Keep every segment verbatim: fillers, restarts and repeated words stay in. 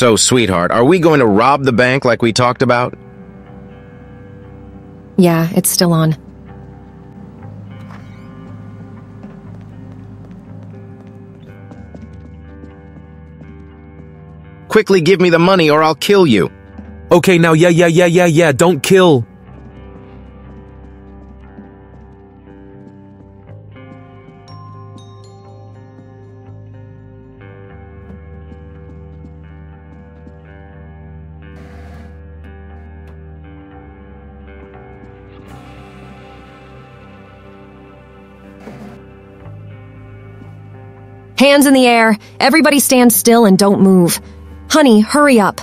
So, sweetheart, are we going to rob the bank like we talked about? Yeah, it's still on. Quickly give me the money or I'll kill you. Okay, now yeah, yeah, yeah, yeah, yeah, don't kill. Hands in the air. Everybody stand still and don't move. Honey, hurry up.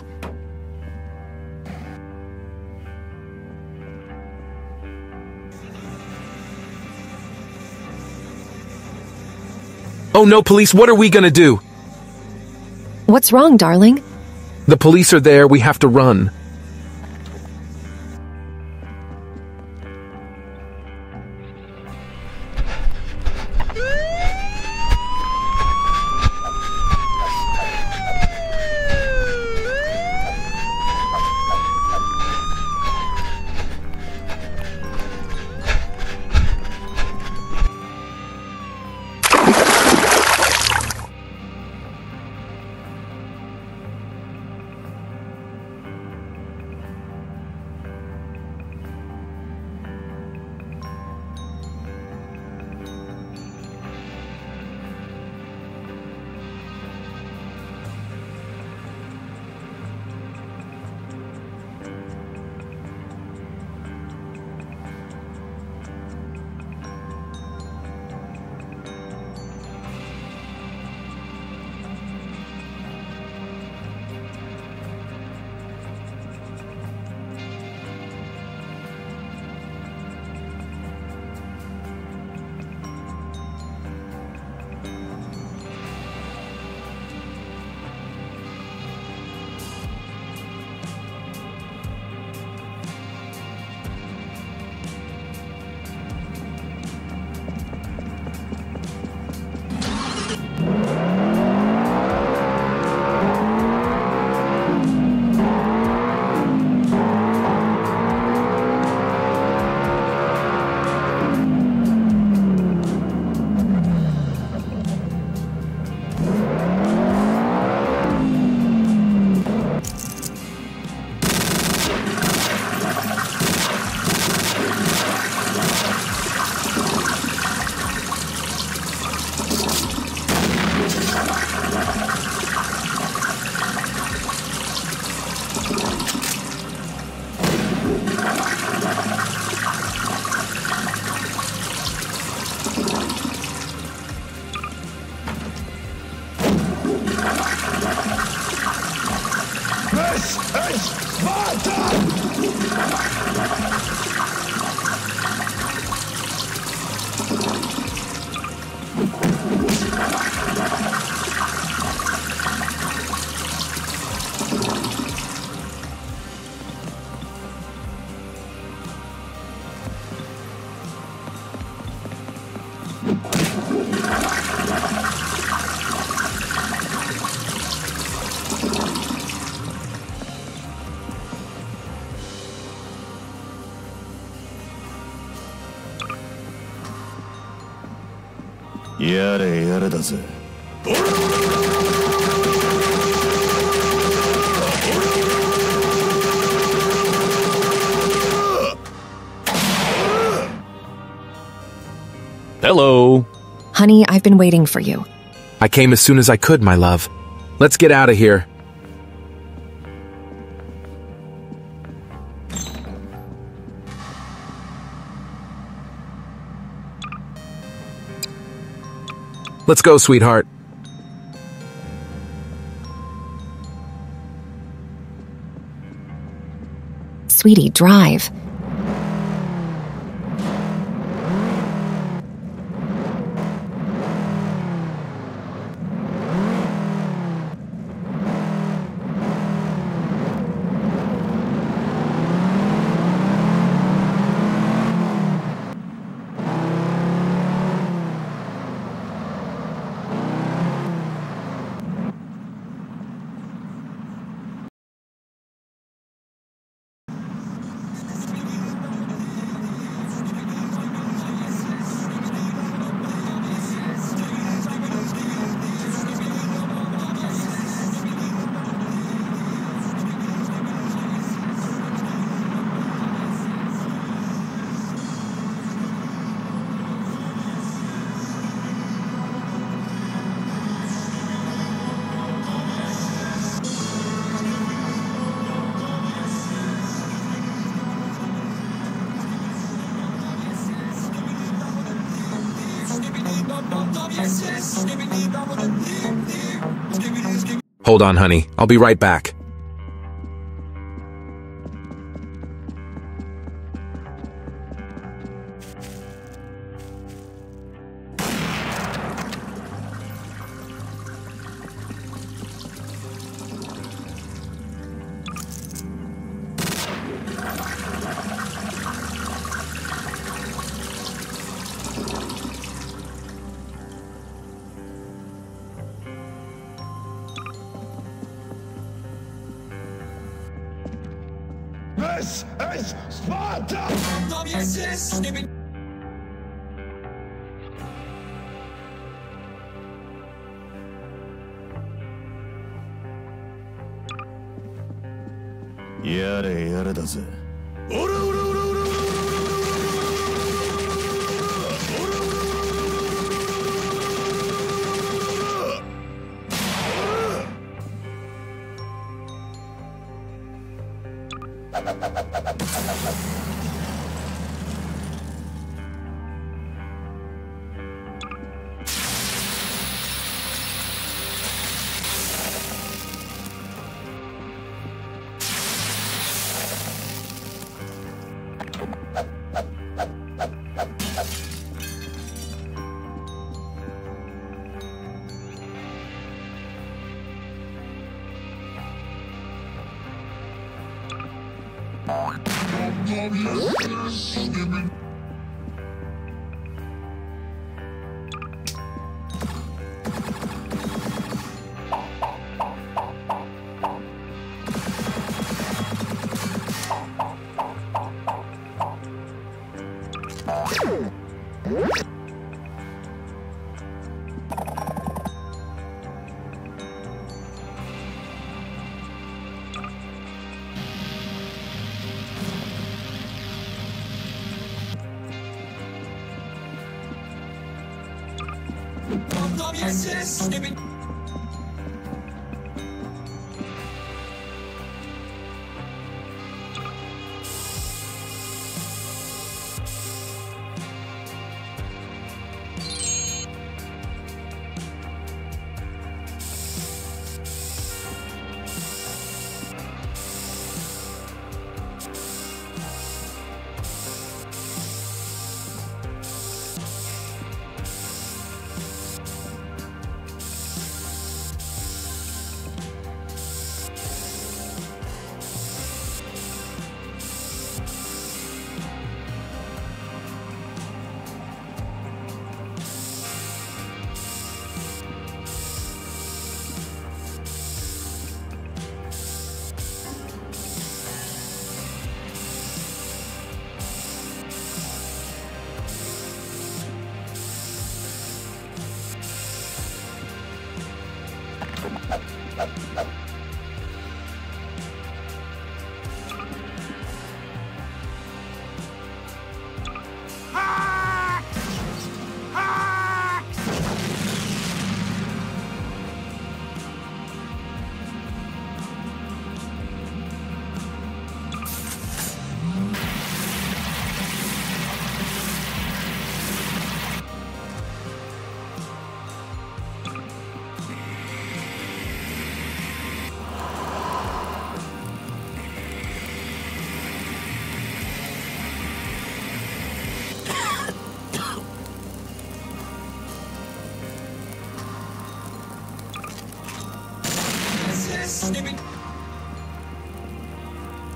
Oh no, police, what are we gonna do? What's wrong, darling? The police are there, we have to run. やれやれだぜ。 Hello. Honey, I've been waiting for you. I came as soon as I could, my love. Let's get out of here. Let's go, sweetheart. Sweetie, drive. Hold on, honey. I'll be right back. This is Sparta!やれやれだぜ。オラオラオラオラオラオラオラ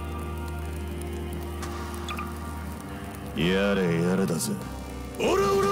やれやれだぜ。オラオラ